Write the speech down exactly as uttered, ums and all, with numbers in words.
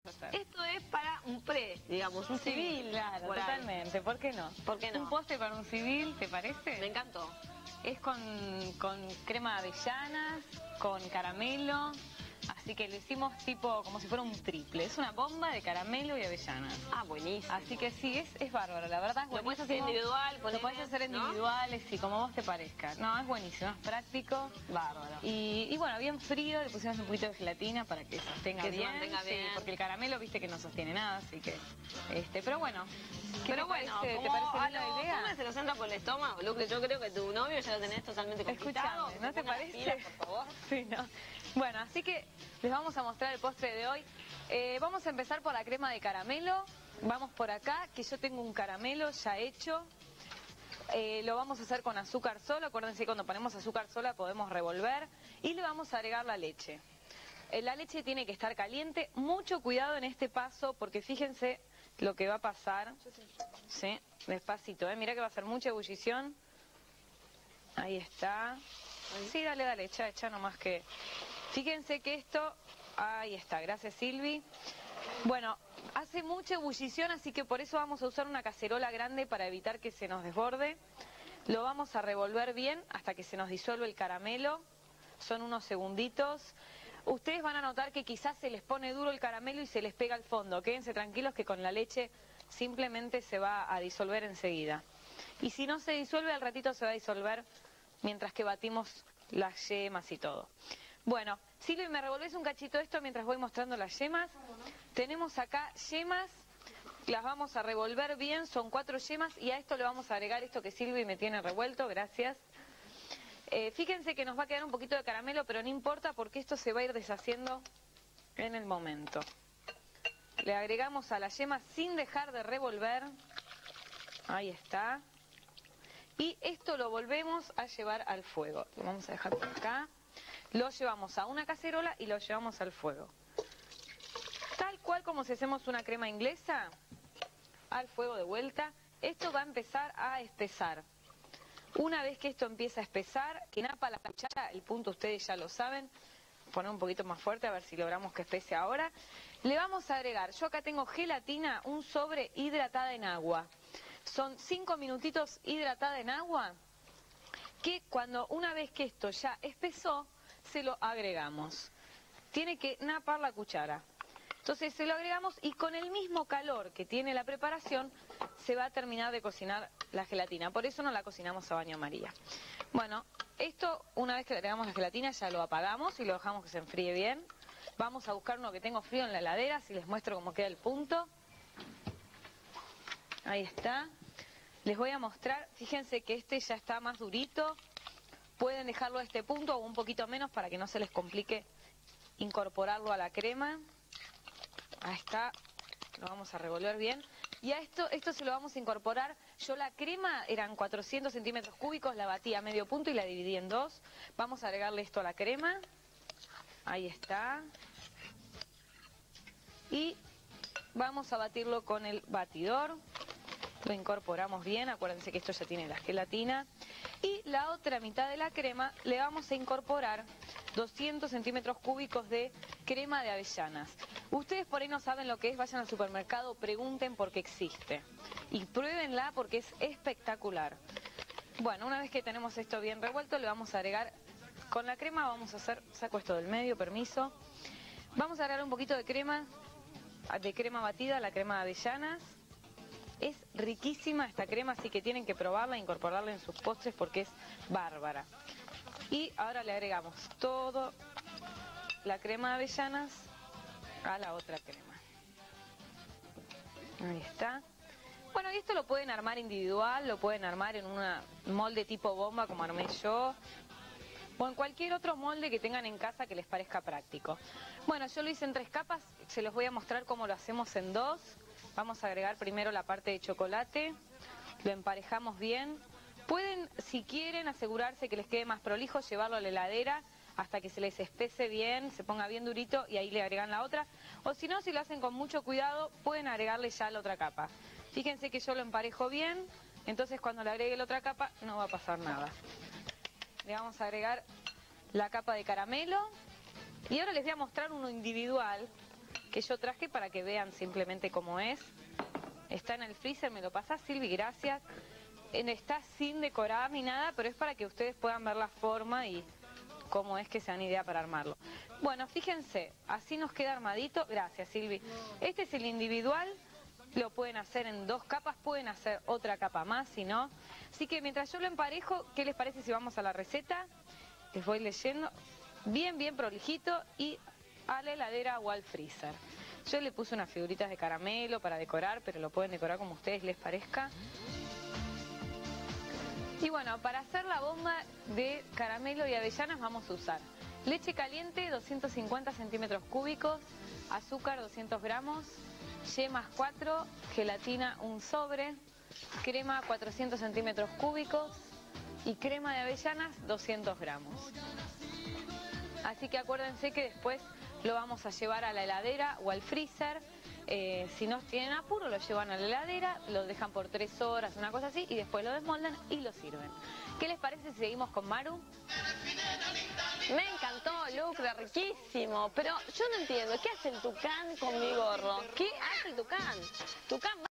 Esto es para un pre, digamos, un Sí, civil. claro, por ahí. totalmente. ¿Por qué no? ¿Por qué no? Un postre para un civil, ¿te parece? Me encantó. Es con, con crema de avellanas, con caramelo, así que lo hicimos tipo como si fuera un triple. Es una bomba de caramelo y avellanas. Ah, buenísimo. Así que sí, es, es bárbaro, la verdad es Lo puedes buenísimo. hacer individual, Lo ponele, puedes hacer ¿no? individuales, sí, como vos te parezca. No, es buenísimo, es práctico. Bárbaro. Y, y bueno, bien frío, le pusimos un poquito de gelatina para que sostenga Que se bien. mantenga Sí, bien. porque el caramelo, viste que no sostiene nada, así que... este Pero bueno, ¿qué Pero te bueno, parece? ¿Te como parece a linda los idea? hombres se los entra por el estómago, Lucre, yo creo que tu novio ya lo tenés totalmente conquistado. Escuchame, ¿no te Ponga las parece? pilas, por favor. Sí, no. Bueno, así que les vamos a mostrar el postre de hoy. Eh, vamos a empezar por la crema de caramelo. Vamos por acá, que yo tengo un caramelo ya hecho. Eh, lo vamos a hacer con azúcar sola. Acuérdense que cuando ponemos azúcar sola podemos revolver. Y le vamos a agregar la leche. Eh, la leche tiene que estar caliente. Mucho cuidado en este paso, porque fíjense lo que va a pasar. Sí, despacito, ¿eh? Mirá que va a hacer mucha ebullición. Ahí está. Sí, dale, dale, echa, echa nomás que... Fíjense que esto... Ahí está, gracias Silvi. Bueno, hace mucha ebullición, así que por eso vamos a usar una cacerola grande para evitar que se nos desborde. Lo vamos a revolver bien hasta que se nos disuelve el caramelo. Son unos segunditos. Ustedes van a notar que quizás se les pone duro el caramelo y se les pega al fondo. Quédense tranquilos que con la leche simplemente se va a disolver enseguida. Y si no se disuelve, al ratito se va a disolver mientras que batimos las yemas y todo. Bueno, Silvi, ¿me revolvés un cachito esto mientras voy mostrando las yemas? Tenemos acá yemas, las vamos a revolver bien, son cuatro yemas y a esto le vamos a agregar esto que Silvi me tiene revuelto, gracias. Eh, fíjense que nos va a quedar un poquito de caramelo, pero no importa porque esto se va a ir deshaciendo en el momento. Le agregamos a la yema sin dejar de revolver. Ahí está. Y esto lo volvemos a llevar al fuego. Lo vamos a dejar por acá. Lo llevamos a una cacerola y lo llevamos al fuego. Tal cual como si hacemos una crema inglesa, al fuego de vuelta. Esto va a empezar a espesar. Una vez que esto empieza a espesar, que napa la cuchara, el punto ustedes ya lo saben. Poner un poquito más fuerte a ver si logramos que espese ahora. Le vamos a agregar, yo acá tengo gelatina, un sobre hidratada en agua. Son cinco minutitos hidratada en agua, que cuando una vez que esto ya espesó, se lo agregamos. Tiene que napar la cuchara. Entonces se lo agregamos y con el mismo calor que tiene la preparación, se va a terminar de cocinar la gelatina. Por eso no la cocinamos a baño María. Bueno, esto una vez que le agregamos la gelatina ya lo apagamos y lo dejamos que se enfríe bien. Vamos a buscar uno que tengo frío en la heladera, si les muestro cómo queda el punto. Ahí está. Les voy a mostrar, fíjense que este ya está más durito. Pueden dejarlo a este punto o un poquito menos para que no se les complique incorporarlo a la crema. Ahí está. Lo vamos a revolver bien. Y a esto, esto se lo vamos a incorporar. Yo la crema eran cuatrocientos centímetros cúbicos, la batí a medio punto y la dividí en dos. Vamos a agregarle esto a la crema. Ahí está. Y vamos a batirlo con el batidor. Lo incorporamos bien, acuérdense que esto ya tiene la gelatina. Y la otra mitad de la crema le vamos a incorporar doscientos centímetros cúbicos de crema de avellanas. Ustedes por ahí no saben lo que es, vayan al supermercado, pregunten porque existe. Y pruébenla porque es espectacular. Bueno, una vez que tenemos esto bien revuelto, le vamos a agregar, con la crema vamos a hacer, saco esto del medio, permiso. Vamos a agregar un poquito de crema, de crema batida, la crema de avellanas. Es riquísima esta crema, así que tienen que probarla e incorporarla en sus postres porque es bárbara. Y ahora le agregamos todo la crema de avellanas a la otra crema. Ahí está. Bueno, y esto lo pueden armar individual, lo pueden armar en un molde tipo bomba como armé yo, o en cualquier otro molde que tengan en casa que les parezca práctico. Bueno, yo lo hice en tres capas, se los voy a mostrar cómo lo hacemos en dos. Vamos a agregar primero la parte de chocolate, lo emparejamos bien. Pueden, si quieren, asegurarse que les quede más prolijo, llevarlo a la heladera hasta que se les espese bien, se ponga bien durito y ahí le agregan la otra. O si no, si lo hacen con mucho cuidado, pueden agregarle ya la otra capa. Fíjense que yo lo emparejo bien, entonces cuando le agregue la otra capa no va a pasar nada. Le vamos a agregar la capa de caramelo y ahora les voy a mostrar uno individual que yo traje para que vean simplemente cómo es. Está en el freezer, me lo pasa Silvi, gracias. Está sin decorar ni nada, pero es para que ustedes puedan ver la forma y cómo es que se dan idea para armarlo. Bueno, fíjense, así nos queda armadito. Gracias, Silvi. Este es el individual, lo pueden hacer en dos capas, pueden hacer otra capa más, si no. Así que mientras yo lo emparejo, ¿qué les parece si vamos a la receta? Les voy leyendo bien, bien prolijito y a la heladera o al freezer. Yo le puse unas figuritas de caramelo para decorar, pero lo pueden decorar como a ustedes les parezca. Y bueno, para hacer la bomba de caramelo y avellanas vamos a usar leche caliente, doscientos cincuenta centímetros cúbicos, azúcar, doscientos gramos, yemas cuatro, gelatina un sobre, crema, cuatrocientos centímetros cúbicos y crema de avellanas, doscientos gramos. Así que acuérdense que después lo vamos a llevar a la heladera o al freezer. Eh, si no tienen apuro, lo llevan a la heladera, lo dejan por tres horas, una cosa así, y después lo desmoldan y lo sirven. ¿Qué les parece si seguimos con Maru? Me encantó, Lucre, riquísimo. Pero yo no entiendo, ¿qué hace el tucán con mi gorro? ¿Qué hace el tucán? Tucán